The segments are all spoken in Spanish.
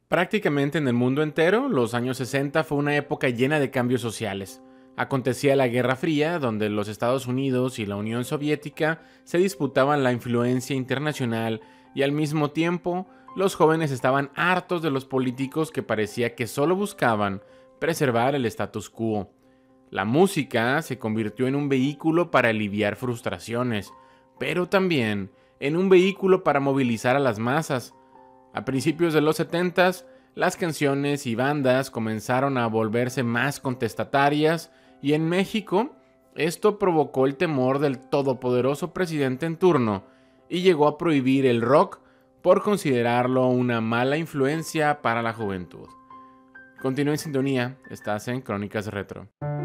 Prácticamente en el mundo entero, los años 60 fue una época llena de cambios sociales. Acontecía la Guerra Fría, donde los Estados Unidos y la Unión Soviética se disputaban la influencia internacional y al mismo tiempo los jóvenes estaban hartos de los políticos que parecía que solo buscaban preservar el status quo. La música se convirtió en un vehículo para aliviar frustraciones, pero también en un vehículo para movilizar a las masas. A principios de los 70s, las canciones y bandas comenzaron a volverse más contestatarias y en México esto provocó el temor del todopoderoso presidente en turno y llegó a prohibir el rock por considerarlo una mala influencia para la juventud. Continúa en sintonía, estás en Crónicas Retro.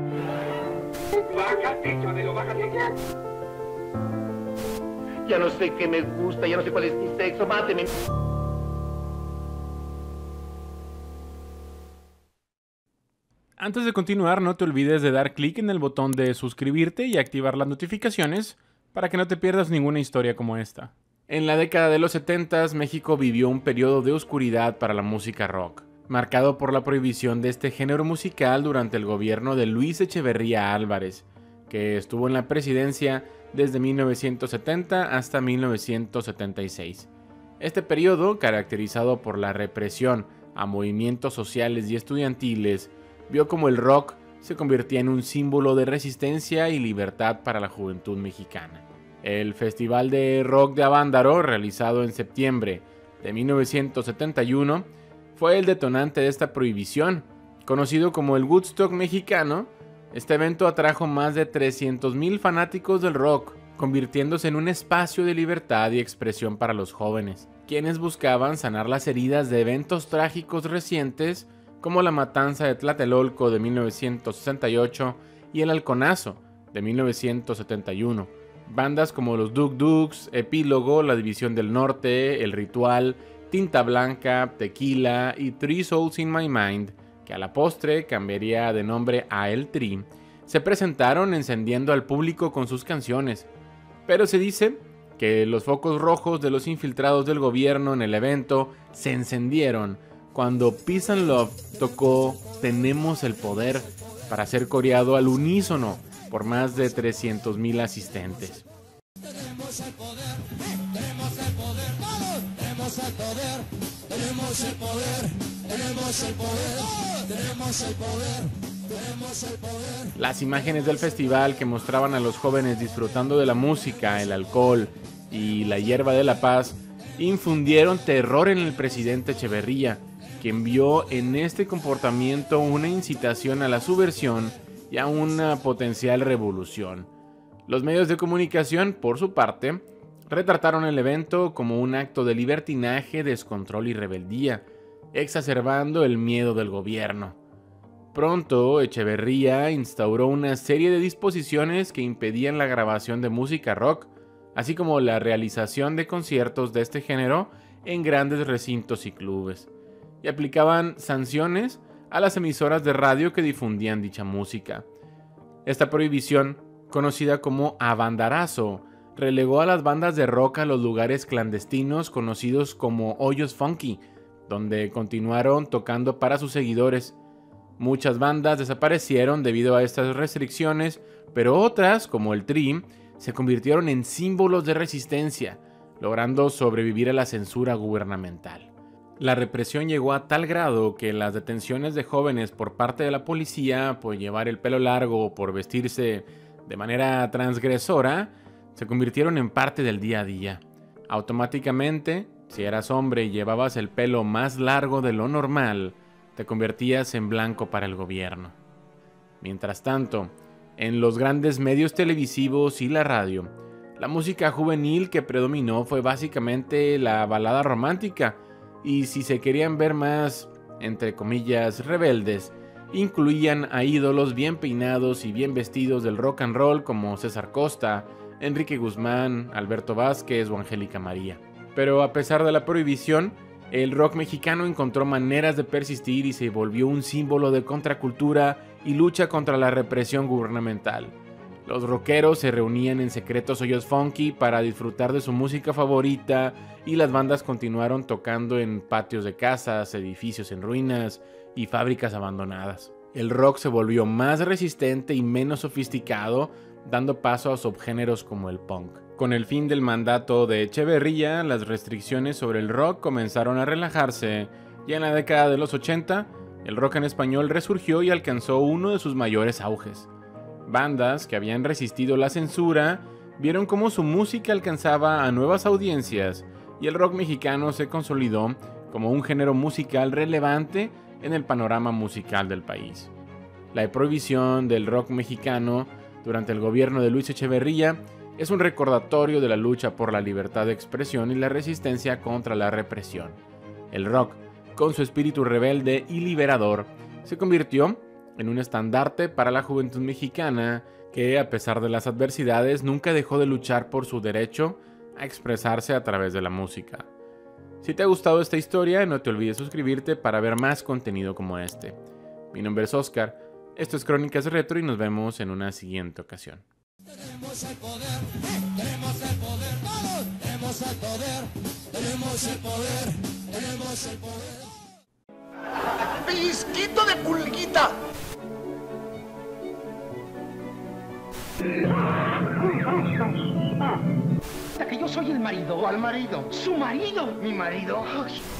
Ya no sé qué me gusta, ya no sé cuál es mi sexo, máteme. Antes de continuar, no te olvides de dar clic en el botón de suscribirte y activar las notificaciones para que no te pierdas ninguna historia como esta. En la década de los 70s, México vivió un periodo de oscuridad para la música rock, marcado por la prohibición de este género musical durante el gobierno de Luis Echeverría Álvarez, que estuvo en la presidencia desde 1970 hasta 1976. Este periodo, caracterizado por la represión a movimientos sociales y estudiantiles, vio como el rock se convertía en un símbolo de resistencia y libertad para la juventud mexicana. El Festival de Rock de Avándaro, realizado en septiembre de 1971, fue el detonante de esta prohibición. Conocido como el Woodstock mexicano, este evento atrajo más de 300,000 fanáticos del rock, convirtiéndose en un espacio de libertad y expresión para los jóvenes, quienes buscaban sanar las heridas de eventos trágicos recientes como la matanza de Tlatelolco de 1968 y el Halconazo de 1971. Bandas como los Duk Duks, Epílogo, La División del Norte, El Ritual, Tinta Blanca, Tequila y Three Souls in My Mind, que a la postre cambiaría de nombre a El Tri, se presentaron encendiendo al público con sus canciones. Pero se dice que los focos rojos de los infiltrados del gobierno en el evento se encendieron cuando Peace and Love tocó Tenemos el Poder para ser coreado al unísono por más de 300,000 asistentes. Tenemos el poder, tenemos el poder, todos tenemos el poder, tenemos el poder, tenemos el poder, tenemos el poder, tenemos el poder. Las imágenes del festival que mostraban a los jóvenes disfrutando de la música, el alcohol y la hierba de la paz infundieron terror en el presidente Echeverría, quien vio en este comportamiento una incitación a la subversión y a una potencial revolución. Los medios de comunicación, por su parte, retrataron el evento como un acto de libertinaje, descontrol y rebeldía, exacerbando el miedo del gobierno. Pronto, Echeverría instauró una serie de disposiciones que impedían la grabación de música rock, así como la realización de conciertos de este género en grandes recintos y clubes, y aplicaban sanciones a las emisoras de radio que difundían dicha música. Esta prohibición, conocida como avandarazo, relegó a las bandas de rock a los lugares clandestinos conocidos como hoyos funky, donde continuaron tocando para sus seguidores. Muchas bandas desaparecieron debido a estas restricciones, pero otras, como el Tri, se convirtieron en símbolos de resistencia, logrando sobrevivir a la censura gubernamental. La represión llegó a tal grado que las detenciones de jóvenes por parte de la policía por llevar el pelo largo o por vestirse de manera transgresora se convirtieron en parte del día a día. Automáticamente, si eras hombre y llevabas el pelo más largo de lo normal, te convertías en blanco para el gobierno. Mientras tanto, en los grandes medios televisivos y la radio, la música juvenil que predominó fue básicamente la balada romántica, y si se querían ver más, entre comillas, rebeldes, incluían a ídolos bien peinados y bien vestidos del rock and roll como César Costa, Enrique Guzmán, Alberto Vázquez o Angélica María. Pero a pesar de la prohibición, el rock mexicano encontró maneras de persistir y se volvió un símbolo de contracultura y lucha contra la represión gubernamental. Los rockeros se reunían en secretos hoyos funky para disfrutar de su música favorita y las bandas continuaron tocando en patios de casas, edificios en ruinas y fábricas abandonadas. El rock se volvió más resistente y menos sofisticado, dando paso a subgéneros como el punk. Con el fin del mandato de Echeverría, las restricciones sobre el rock comenzaron a relajarse y en la década de los 80, el rock en español resurgió y alcanzó uno de sus mayores auges. Bandas que habían resistido la censura vieron cómo su música alcanzaba a nuevas audiencias y el rock mexicano se consolidó como un género musical relevante en el panorama musical del país. La prohibición del rock mexicano durante el gobierno de Luis Echeverría es un recordatorio de la lucha por la libertad de expresión y la resistencia contra la represión. El rock, con su espíritu rebelde y liberador, se convirtió en un estandarte para la juventud mexicana que, a pesar de las adversidades, nunca dejó de luchar por su derecho a expresarse a través de la música. Si te ha gustado esta historia, no te olvides suscribirte para ver más contenido como este. Mi nombre es Oscar, esto es Crónicas Retro y nos vemos en una siguiente ocasión. Tenemos el poder, tenemos el poder, todos tenemos el poder, tenemos el poder, tenemos el poder. ¡Pellizquito de pulguita! Que yo soy el marido. ¿Cuál marido? Su marido. ¿Mi marido? Ay.